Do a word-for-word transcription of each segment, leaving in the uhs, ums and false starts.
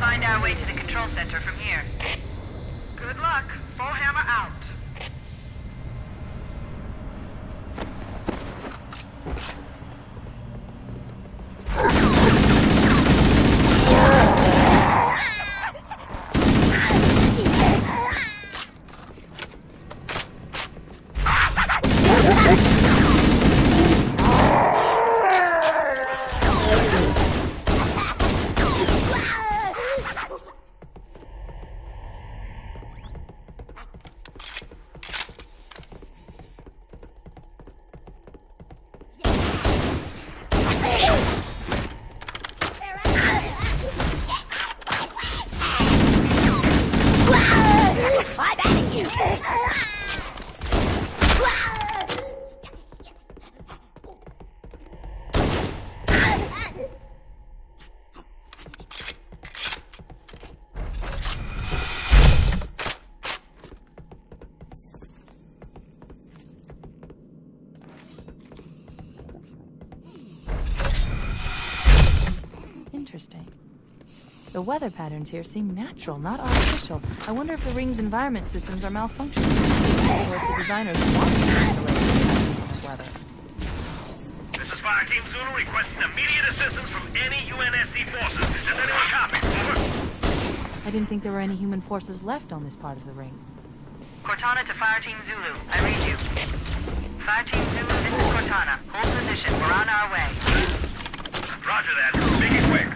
find our way to the control center from here. Good luck. Foehammer out. Interesting. The weather patterns here seem natural, not artificial. I wonder if the ring's environment systems are malfunctioning, or if the designers want to manipulate the weather. This is Fire Team Zulu requesting immediate assistance from any U N S C forces. Does anyone copy? Over. I didn't think there were any human forces left on this part of the ring. Cortana to Fire Team Zulu. I read you. Fire Team Zulu, this is Cortana. Hold position. We're on our way. Roger that. Make it quick.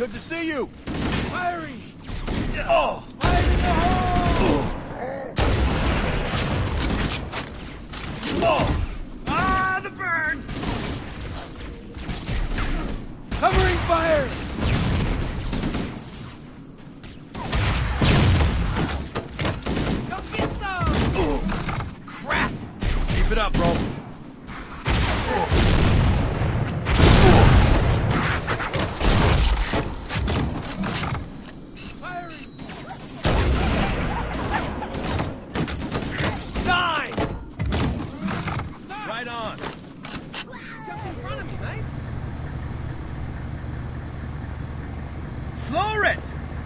Good to see you! Firing! Oh! Fire in the hole! Oh! Ah, the burn! Covering fire! Come get some! Crap! Keep it up, bro. Firing! Die! Right on. Jump in front of me, mate! Floor it!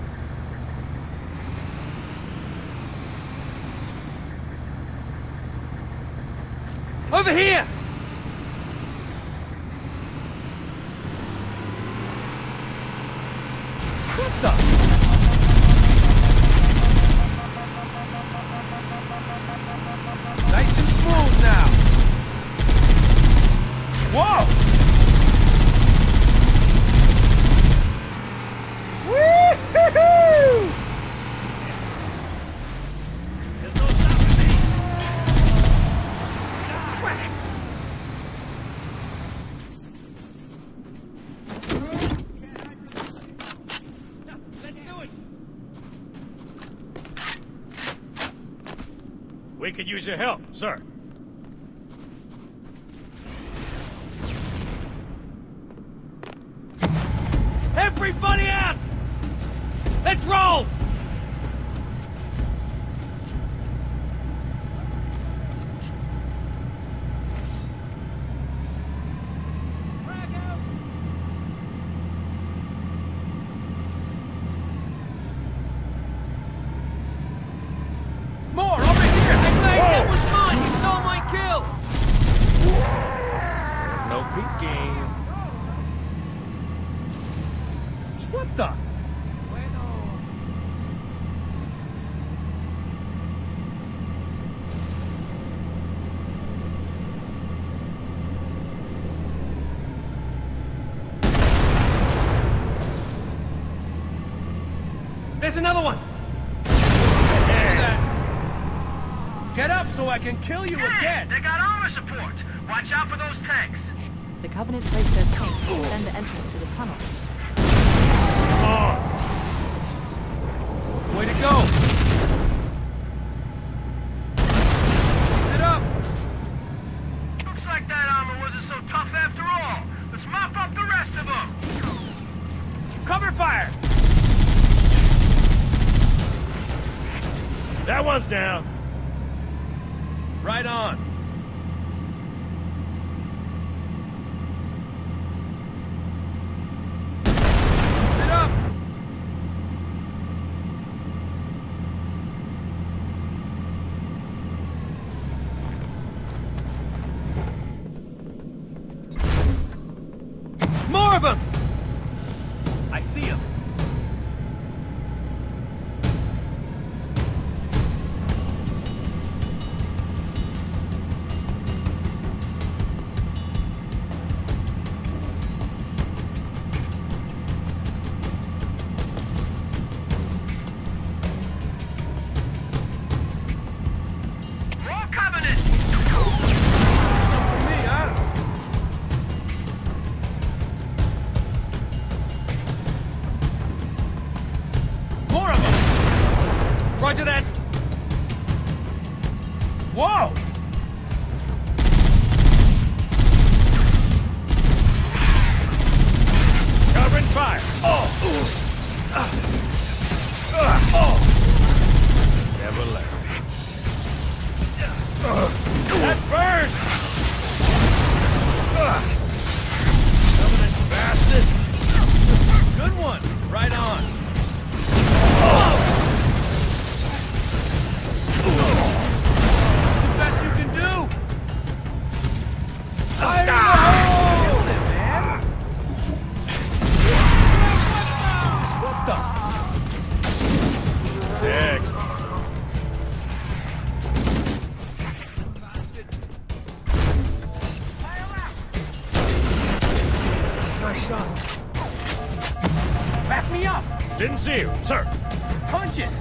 Over here! What the? Nice and smooth now. Whoa! Woo-hoo-hoo! There's no stopping me! Let's do it! We could use your help, sir. Everybody out! Let's roll! Frag out! More over here! Hey mate, that was mine! You stole my kill! No peeking. What the? There's another one! Get up so I can kill you Hey, again! they got armor support. Watch out for those tanks. The Covenant placed their tanks to defend the entrance to the tunnel. Way to go! Keep it up! Looks like that armor wasn't so tough after all. Let's mop up the rest of them. Cover fire! That one's down. Right on. Keep it up! More of them! I see him. More Covenant. Some for me, huh? More of them! Roger that! Whoa! Covering fire. Oh! Uh, uh, oh! Never learn. That burns! Covenant bastard! Good one! Right on! The best you can do! Fire in the hole! Killed it, man! What the? Excellent. Nice shot. Didn't see you, sir. Punch it!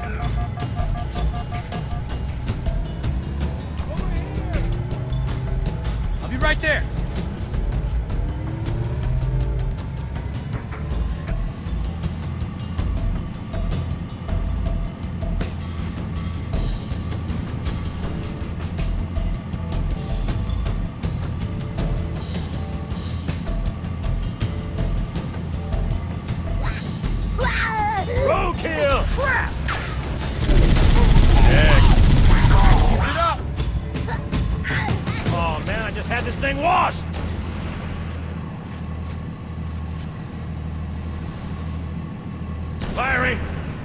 I'll be right there. Roadkill! Crap! Heck. Keep it up! Oh man, I just had this thing washed! Firing!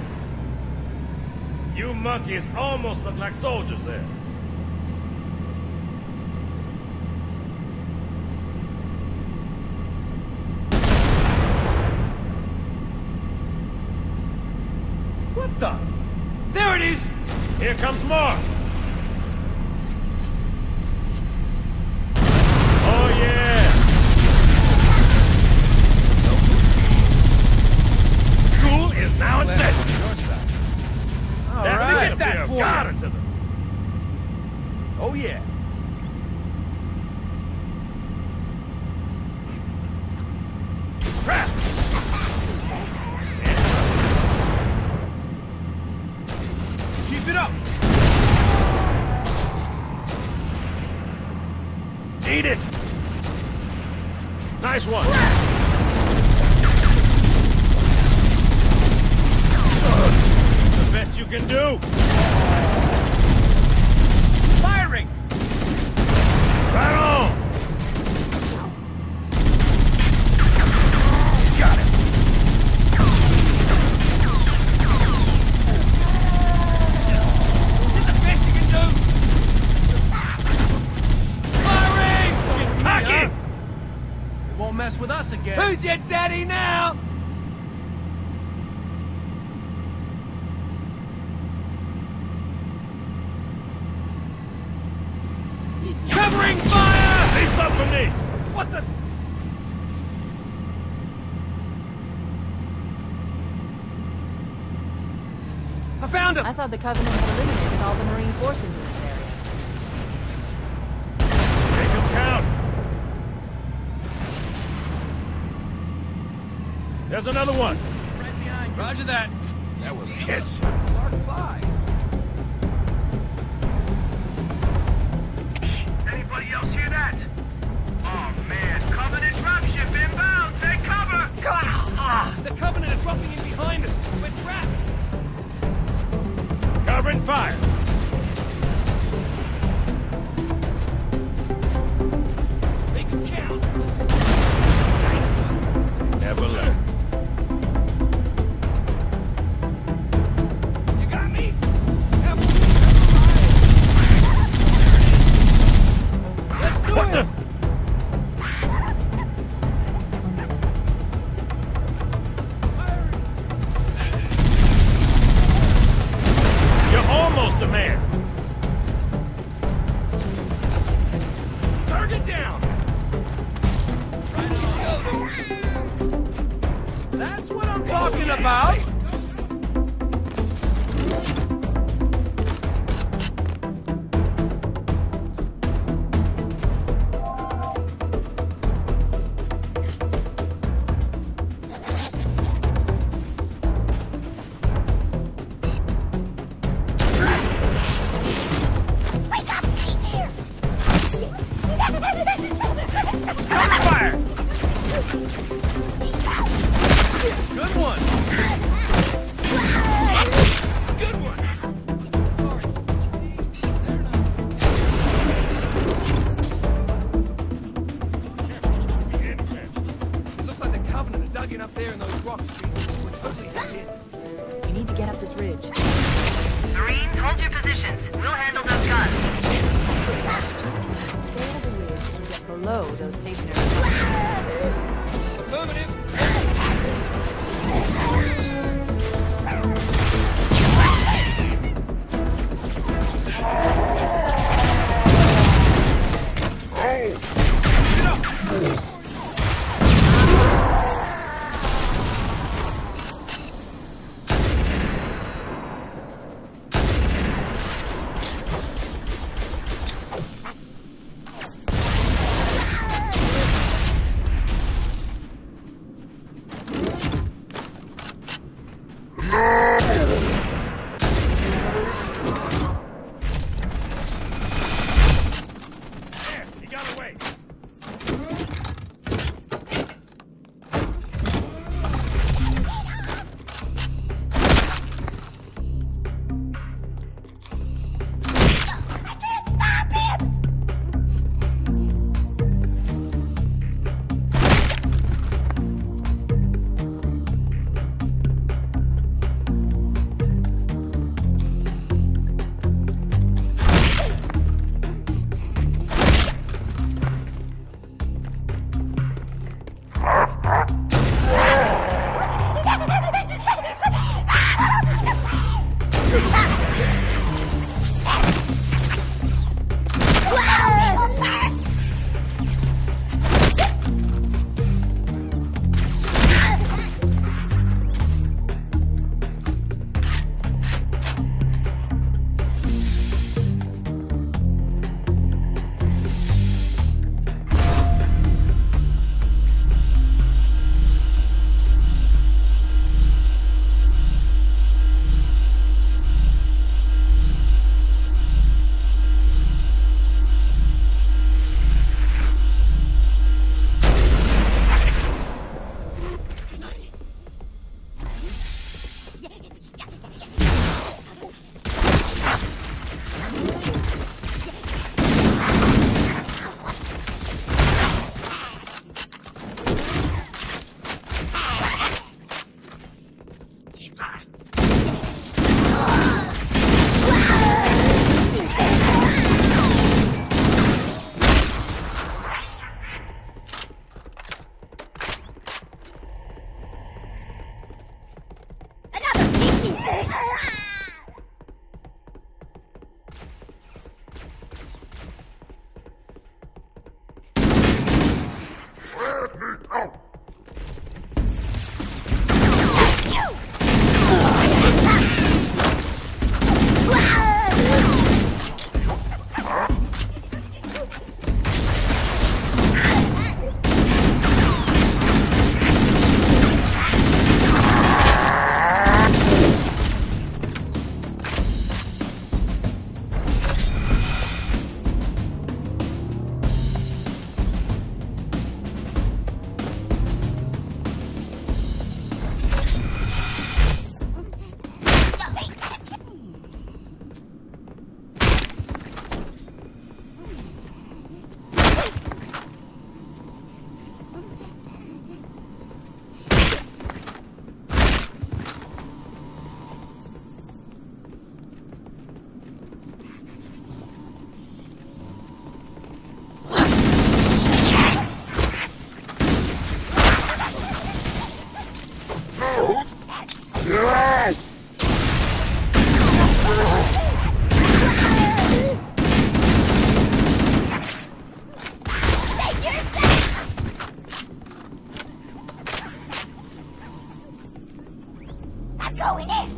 You monkeys almost look like soldiers there. What the? There it is! Here comes more! Oh yeah! School is now in session! All That's right. the That that for got you. it to them! Oh yeah. Crap! Keep it up! Eat it! Nice one! The best you can do! Firing! Right on! Got it! Is it the best you can do? Firing! Cocky! It won't mess with us again. Who's your daddy now? Covering fire! Leave some for me! What the? I found him! I thought the Covenant had eliminated all the Marine forces in this area. Make them count! There's another one! Right behind you. Roger that. That was kids. Mark five. Anybody else hear that? Oh man, Covenant dropship inbound! Take cover! Ah, the Covenant are dropping in behind us. We're trapped. Covering fire! Make them count. Never left. You got me? Let's do What it! the? You're almost a man! Target down! That's what I'm talking about! Fire! Good one! Good one! It looks like the Covenant are dug in up there in those rocks, Chief. We're totally hemmed in. You need to get up this ridge. Marines, hold your positions. We'll handle those guns. Scale the ridge and get below those stationary. Affirmative. He got away. Going in!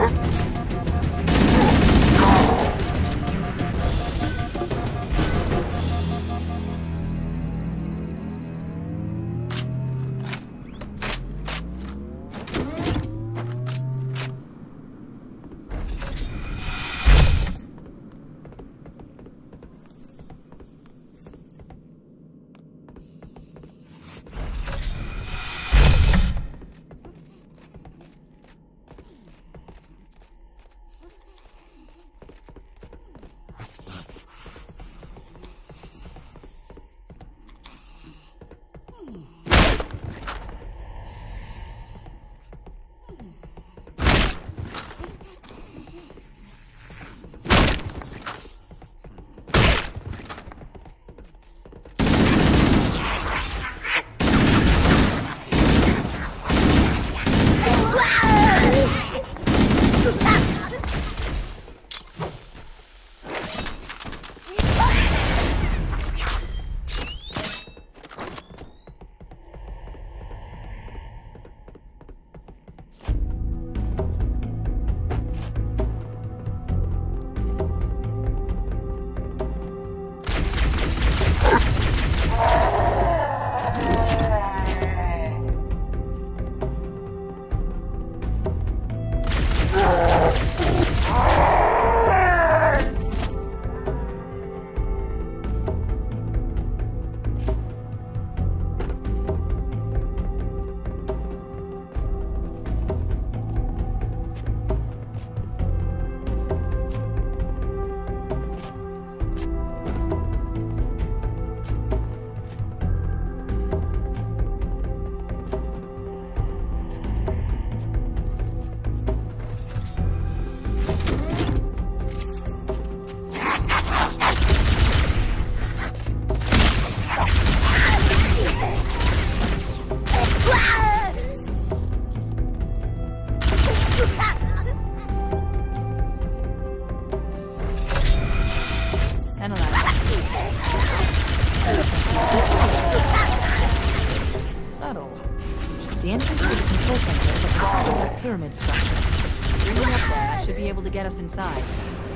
Subtle. The entrance to the control center is at the top of that pyramid structure. Bring it up there. Should be able to get us inside.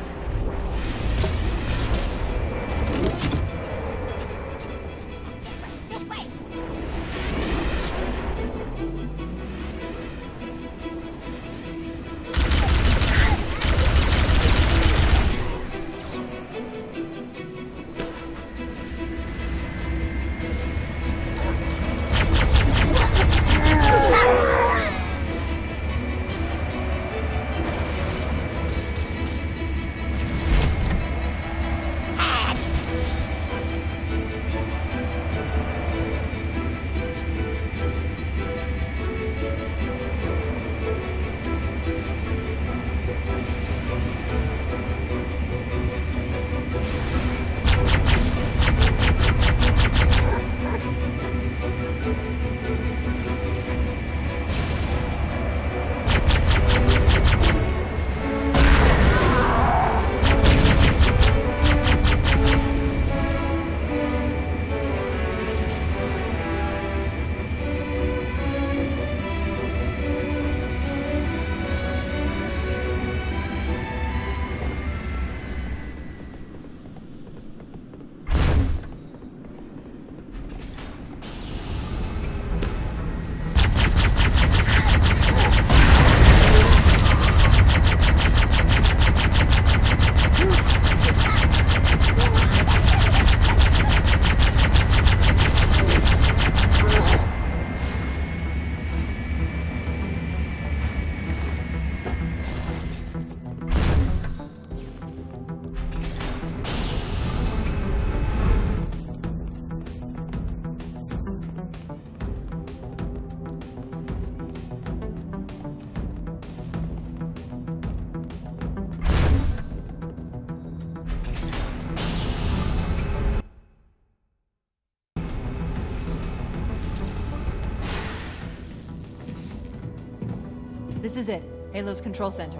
This is it. Halo's control center.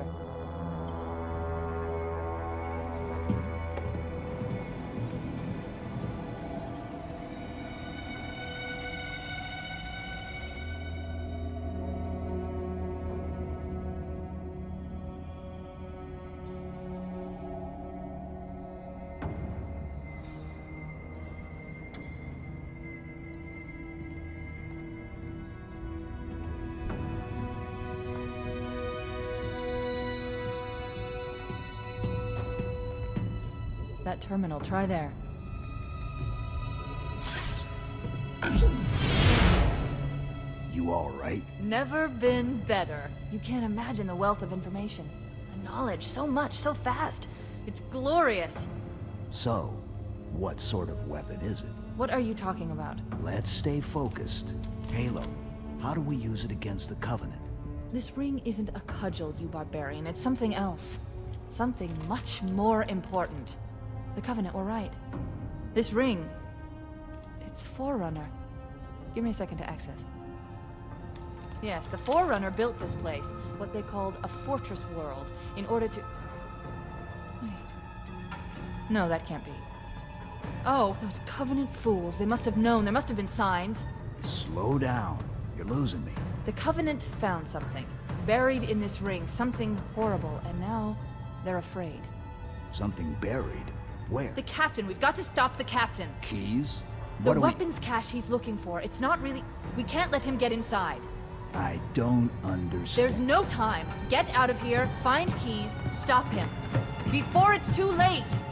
that terminal. Try there. You all right? Never been better. You can't imagine the wealth of information. The knowledge, so much, so fast. It's glorious. So, what sort of weapon is it? What are you talking about? Let's stay focused. Halo, how do we use it against the Covenant? This ring isn't a cudgel, you barbarian. It's something else. Something much more important. The Covenant were right. This ring... it's Forerunner. Give me a second to access. Yes, the Forerunner built this place, what they called a fortress world, in order to... Wait. No, that can't be. Oh, those Covenant fools. They must have known. There must have been signs. Slow down. You're losing me. The Covenant found something. Buried in this ring. Something horrible. And now, they're afraid. Something buried? Where? The Captain. We've got to stop the Captain. Keys? The What do weapons cache he's looking for. It's not really... We can't let him get inside. we... I don't understand. There's no time. Get out of here, find keys, stop him. Before it's too late!